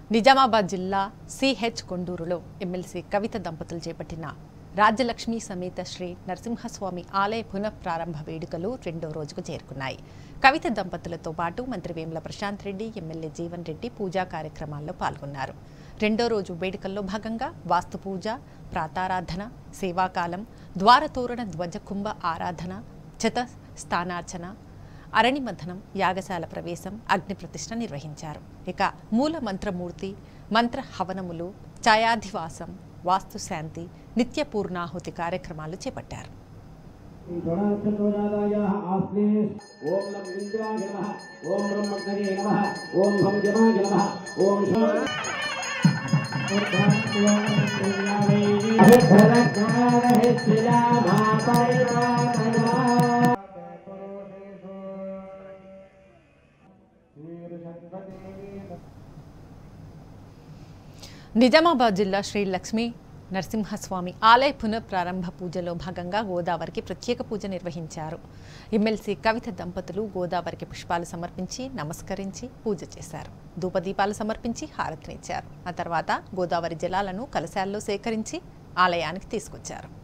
నిజామాబాద్ జిల్లా CH కొండూరులో MLC కవిత దంపతులు చేపట్టిన రాజ్యలక్ష్మి సమేత శ్రీ నరసింహస్వామి ఆలయ పునఃప్రారంభ వేడుకలు రెండో రోజుకు చేరుకున్నాయి. కవిత దంపతులతో పాటు మంత్రి వేముల ప్రశాంత్ రెడ్డి, ఎమ్మెల్యే జీవన్ రెడ్డి పూజా కార్యక్రమాల్లో పాల్గొన్నారు. రెండో రోజు వేడుకల్లో భాగంగా వాస్తు పూజ, ప్రాతారాధన, సేవాకాలం, ద్వారతోరణ ధ్వజకుంభ ఆరాధన, చత స్థానార్చన, అరణిమథనం, యాగశాల ప్రవేశం, అగ్ని ప్రతిష్ఠ నిర్వహించారు. ఇక మూల మంత్రమూర్తి, మంత్ర హవనములు, ఛాయాధివాసం, వాస్తు శాంతి, నిత్య పూర్ణాహుతి కార్యక్రమాలు చేపట్టారు. నిజామాబాద్ జిల్లా శ్రీ లక్ష్మీ నరసింహస్వామి ఆలయ పునఃప్రారంభ పూజలో భాగంగా గోదావరికి ప్రత్యేక పూజ నిర్వహించారు. ఎమ్మెల్సీ కవిత దంపతులు గోదావరికి పుష్పాలు సమర్పించి నమస్కరించి పూజ చేశారు. ధూపదీపాలు సమర్పించి హారతినిచ్చారు. ఆ తర్వాత గోదావరి జలాలను కలశాల్లో సేకరించి ఆలయానికి తీసుకొచ్చారు.